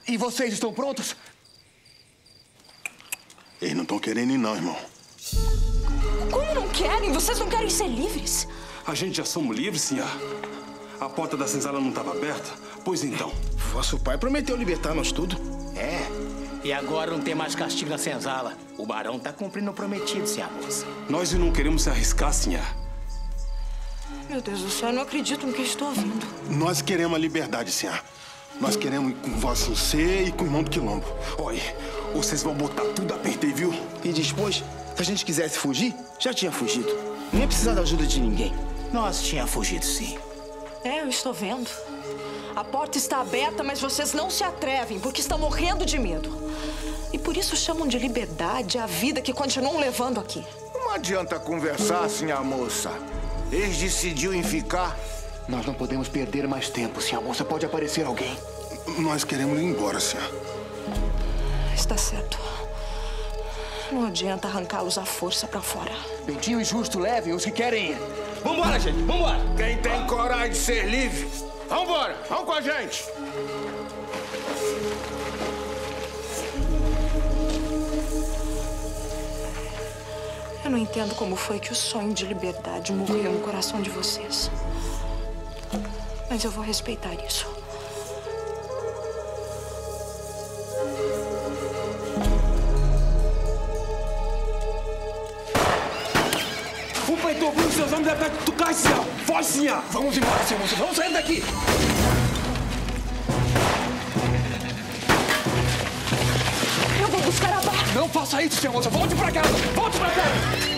E vocês estão prontos? Eles não estão querendo ir, não, irmão. Como não querem? Vocês não querem ser livres? A gente já somos livres, senhor. A porta da senzala não estava aberta? Pois então. Vosso pai prometeu libertar nós tudo. É. E agora não tem mais castigo na senzala. O barão tá cumprindo o prometido, senhora moça. Nós não queremos se arriscar, senhor. Meu Deus do céu, eu não acredito no que estou ouvindo. Nós queremos a liberdade, senhor. Nós queremos ir com vosso C e com o irmão do Quilombo. Olha, vocês vão botar tudo a perder, viu? E depois, se a gente quisesse fugir, já tinha fugido. Não ia precisar da ajuda de ninguém. Nós tínhamos fugido, sim. Eu estou vendo. A porta está aberta, mas vocês não se atrevem, porque estão morrendo de medo. E por isso chamam de liberdade a vida que continuam levando aqui. Não adianta conversar, senhora moça. Eles decidiram em ficar. Nós não podemos perder mais tempo, senhora moça. Pode aparecer alguém. Nós queremos ir embora, senhor. Está certo. Não adianta arrancá-los à força pra fora. Bentinho e Justo, levem os que querem ir. Vambora, gente, vambora! Quem tem coragem de ser livre, vambora, vamos com a gente! Eu não entendo como foi que o sonho de liberdade morreu no coração de vocês. Mas eu vou respeitar isso. O peitor, os seus homens devem tu cai, senhor! Foge, senhor! Vamos embora, senhor moça. Vamos sair daqui! Eu vou buscar a barra! Não faça isso, senhor moça. Volte pra casa! Volte pra casa!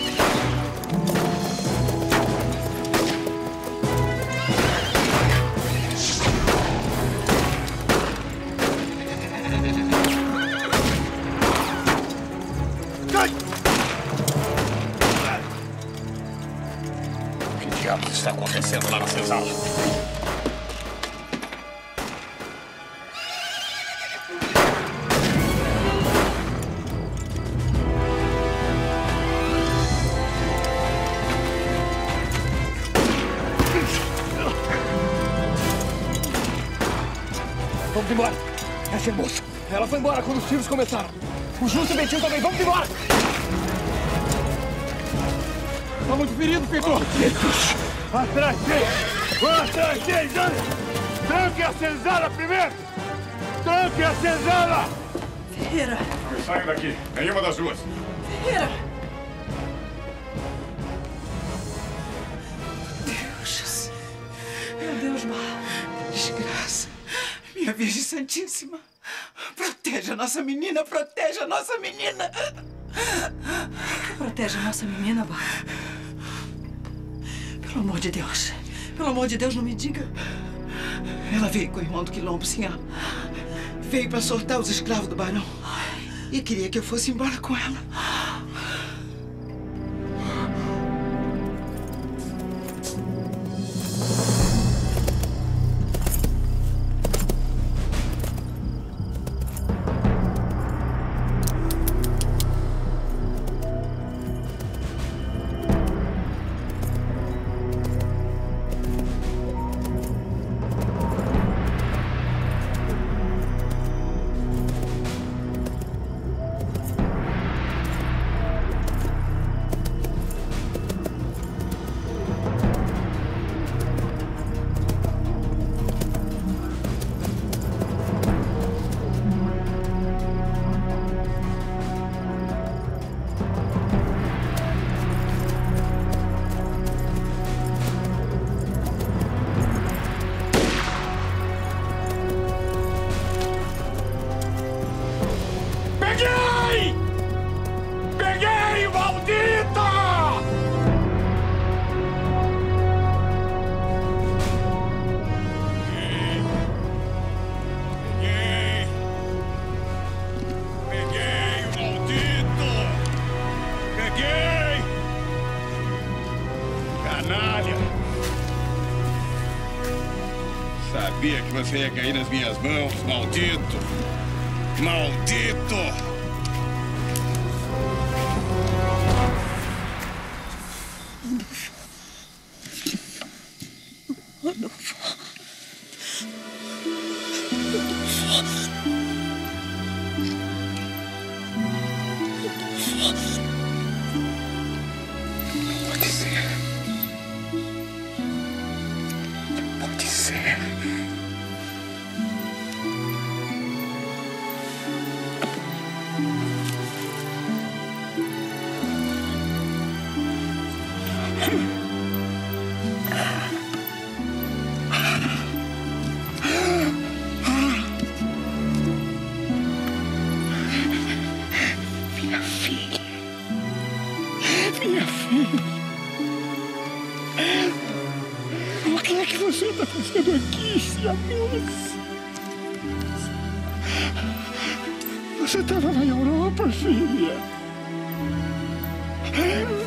O que diabos está acontecendo lá na senzala? Vamos embora. Essa é a moça. Ela foi embora quando os tiros começaram. O Justo e o Bentinho também. Vamos embora. Tá muito ferido, Peitor. Atrás dele! Atrás dele, Dani! Tranque a senzala primeiro! Tranque a senzala! Ferreira! Saiam daqui. Nenhuma das duas. Ferreira! Deus! Meu Deus, Mar! Desgraça! Minha Virgem Santíssima! Proteja a nossa menina! Proteja a nossa menina! Protege a nossa menina, Bar. Pelo amor de Deus! Pelo amor de Deus, não me diga! Ela veio com o irmão do Quilombo, senhor. Veio para soltar os escravos do barão. E queria que eu fosse embora com ela. Peguei! Peguei, maldita! Peguei o maldito! Peguei! Canalha! Sabia que você ia cair nas minhas mãos, maldito! Maldito! Rodolfo. fazendo aqui, Cianusa? Você estava na Europa, filha.